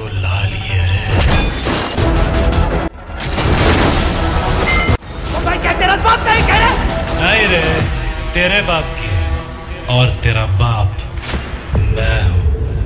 तो लाल ही है रे। तो भाई क्या तेरा बाप नहीं कह रहा? नहीं रे, तेरे बाप की है और तेरा बाप मैं हूँ।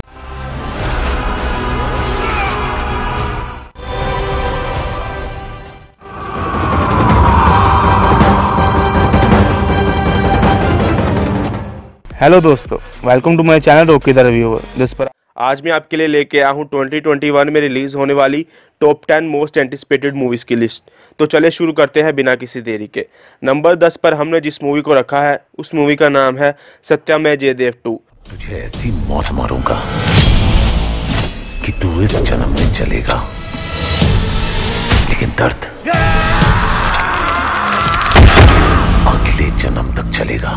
हेलो दोस्तों, welcome to my channel Rocky the reviewer. जिस पर आज मैं आपके लिए लेके आया हूँ 2021 में रिलीज़ होने वाली टॉप 10 मोस्ट एंटिसिपेटेड मूवीज़ की लिस्ट। तो चले शुरू करते हैं बिना किसी देरी के। नंबर 10 पर हमने जिस मूवी को रखा है उस मूवी का नाम है सत्यमेव जयदेव 2। तुझे ऐसी मौत मारूंगा कि तू इस जन्म में चलेगा, लेकिन दर्द अगले जन्म तक चलेगा।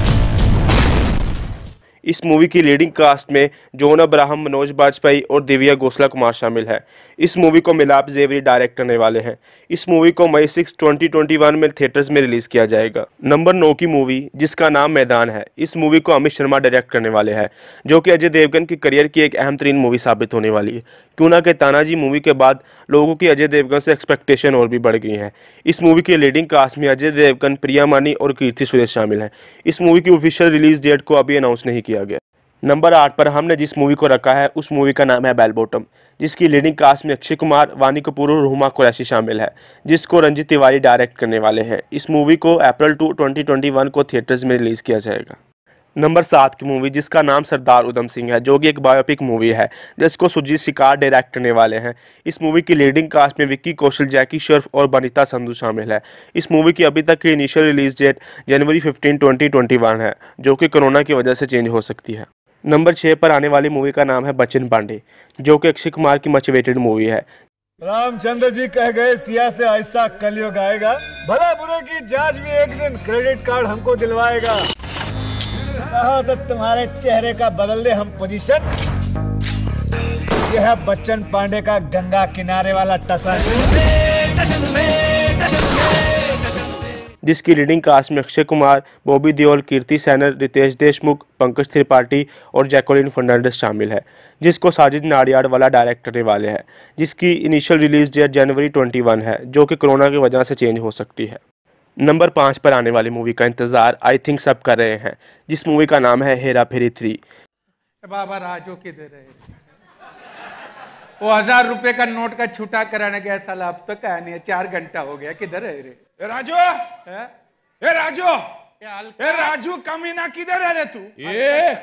इस मूवी की लीडिंग कास्ट में जॉन अब्राहम, मनोज बाजपेयी और दिव्या गोसला कुमार शामिल है। इस मूवी को मिलाप जेवरी डायरेक्ट करने वाले हैं। इस मूवी को मई 6, 2021 में थिएटर्स में रिलीज़ किया जाएगा। नंबर 9 की मूवी जिसका नाम मैदान है, इस मूवी को अमित शर्मा डायरेक्ट करने वाले हैं, जो कि अजय देवगन की करियर की एक अहम तरीन मूवी साबित होने वाली है। क्यों ना कि तानाजी मूवी के बाद लोगों की अजय देवगन से एक्सपेक्टेशन और भी बढ़ गई हैं। इस मूवी की लीडिंग कास्ट में अजय देवगन, प्रिया मानी और कीर्ति सुरेश शामिल हैं। इस मूवी की ऑफिशियल रिलीज डेट को अभी अनाउंस नहीं किया गया। नंबर 8 पर हमने जिस मूवी को रखा है उस मूवी का नाम है बेल बॉटम, जिसकी लीडिंग कास्ट में अक्षय कुमार, वानी कपूर और हुमा कुरैशी शामिल है, जिसको रंजीत तिवारी डायरेक्ट करने वाले हैं। इस मूवी को अप्रैल 2, 2021 को थिएटर्स में रिलीज़ किया जाएगा। नंबर 7 की मूवी जिसका नाम सरदार उधम सिंह है, जो कि एक बायोपिक मूवी है, जिसको सुजीत शिकार डायरेक्ट करने वाले हैं। इस मूवी की लीडिंग कास्ट में विक्की कौशल, जैकी श्रॉफ और बनीता संधू शामिल है। इस मूवी की अभी तक की इनिशियल रिलीज डेट जनवरी 15, 2021 है, जो कि कोरोना की वजह से चेंज हो सकती है। नंबर 6 पर आने वाली मूवी का नाम है बच्चन पांडे, जो कि अक्षय कुमार की मच वेटेड मूवी है। रामचंद्र जी कह गए सिया से ऐसा कलयुग आएगा, भला बुरे की जांच भी एक दिन क्रेडिट कार्ड हमको दिलवाएगा। कहा तो तुम्हारे चेहरे का बदल दे हम पोजीशन। यह है बच्चन पांडे का गंगा किनारे वाला जिसकी लीडिंग कास्ट में अक्षय कुमार, बॉबी देओल, कीर्ति सैनन, रितेश देशमुख, पंकज त्रिपाठी और जैकोलिन फर्नांडिस शामिल है, जिसको साजिद नाडियाडवाला डायरेक्ट करने वाले हैं, जिसकी इनिशियल रिलीज डेट जनवरी 21 है, जो कि कोरोना की वजह से चेंज हो सकती है। नंबर 5 पर आने वाली मूवी का इंतजार आई थिंक सब कर रहे हैं, जिस मूवी का नाम है हेरा फेरी 3। बाबा राजू किधर है? वो 1000 रुपए का नोट का छूटा कराने गया साला, अब तो क्या नहीं है, 4 घंटा हो गया। किधर है रे? राजू, ए राजू, ए राजू कमीना किधर है रे तू? ये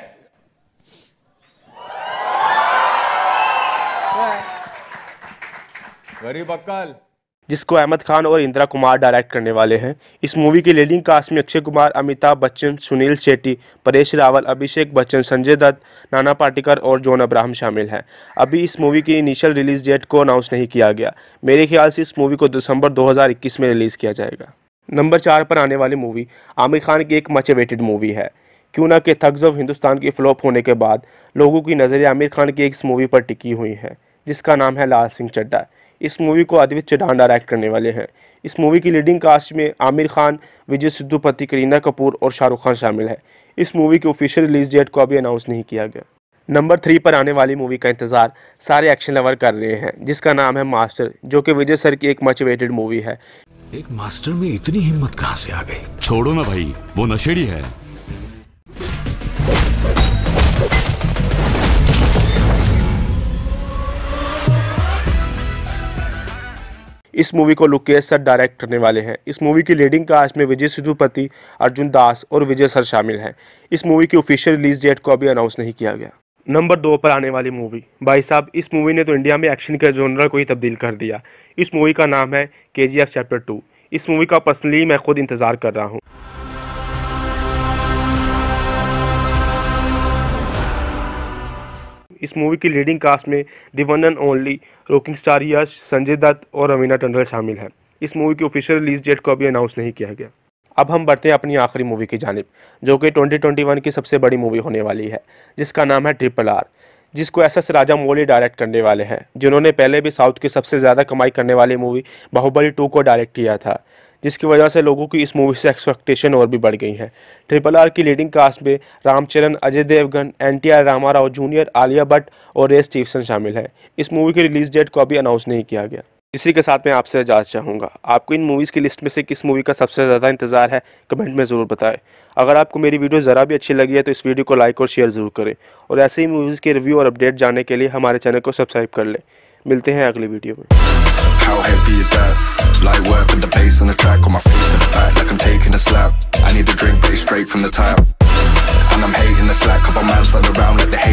गरीब अक्कल, जिसको अहमद खान और इंदिरा कुमार डायरेक्ट करने वाले हैं। इस मूवी की लीडिंग कास्ट में अक्षय कुमार, अमिताभ बच्चन, सुनील शेट्टी, परेश रावल, अभिषेक बच्चन, संजय दत्त, नाना पाटेकर और जॉन अब्राहम शामिल हैं। अभी इस मूवी की इनिशियल रिलीज डेट को अनाउंस नहीं किया गया। मेरे ख्याल से इस मूवी को दिसंबर 2021 में रिलीज़ किया जाएगा। नंबर 4 पर आने वाली मूवी आमिर खान की एक मच अवेटेड मूवी है। क्यों ना कि थग्स ऑफ हिंदुस्तान की फ्लॉप होने के बाद लोगों की नज़रें आमिर खान की एक इस मूवी पर टिकी हुई हैं, जिसका नाम है लाल सिंह चड्ढा। इस मूवी को अद्वित चढ़ान डायरेक्ट करने वाले हैं। इस मूवी की लीडिंग कास्ट में आमिर खान, विजय सिद्धूपति, करीना कपूर और शाहरुख खान शामिल है। इस मूवी की ऑफिशियल रिलीज डेट को अभी अनाउंस नहीं किया गया। नंबर 3 पर आने वाली मूवी का इंतजार सारे एक्शन लवर कर रहे हैं, जिसका नाम है मास्टर, जो कि विजय सर की एक मच वेटेड मूवी है। एक मास्टर में इतनी हिम्मत कहां से आ गई? छोड़ो ना भाई, वो नशेड़ी है। इस मूवी को लोकेश सर डायरेक्ट करने वाले हैं। इस मूवी की लीडिंग कास्ट में विजय सिद्धूपति, अर्जुन दास और विजय सर शामिल हैं। इस मूवी की ऑफिशियल रिलीज डेट को अभी अनाउंस नहीं किया गया। नंबर 2 पर आने वाली मूवी, भाई साहब, इस मूवी ने तो इंडिया में एक्शन के जॉनर को ही तब्दील कर दिया। इस मूवी का नाम है KGF चैप्टर 2। इस मूवी का पर्सनली मैं खुद इंतज़ार कर रहा हूँ। इस मूवी की लीडिंग कास्ट में the one and only rocking star Yash, Sanjay Dutt और रवीना टंडन शामिल हैं। इस मूवी की ऑफिशियल रिलीज डेट को अभी अनाउंस नहीं किया गया। अब हम बढ़ते हैं अपनी आखिरी मूवी की जानिब, जो कि 2021 की सबसे बड़ी मूवी होने वाली है, जिसका नाम है RRR, जिसको SS राजामौली डायरेक्ट करने वाले हैं, जिन्होंने पहले भी साउथ की सबसे ज़्यादा कमाई करने वाली मूवी बाहुबली 2 को डायरेक्ट किया था, जिसकी वजह से लोगों की इस मूवी से एक्सपेक्टेशन और भी बढ़ गई है। RRR की लीडिंग कास्ट में रामचरण, अजय देवगन, NTR रामाराव जूनियर, आलिया भट्ट और रे स्टीवसन शामिल हैं। इस मूवी की रिलीज डेट को अभी अनाउंस नहीं किया गया। इसी के साथ मैं आपसे इजाज़त चाहूँगा। आपको इन मूवीज़ की लिस्ट में से किस मूवी का सबसे ज़्यादा इंतजार है, कमेंट में ज़रूर बताएं। अगर आपको मेरी वीडियो ज़रा भी अच्छी लगी है तो इस वीडियो को लाइक और शेयर ज़रूर करें और ऐसे ही मूवीज़ के रिव्यू और अपडेट जानने के लिए हमारे चैनल को सब्सक्राइब कर लें। मिलते हैं अगली वीडियो में। How heavy is that? Light work with the bass on the track, on my face in the back like I'm taking a slap. I need a drink, but it's straight from the tap. And I'm hating the slack, couple man slung around like the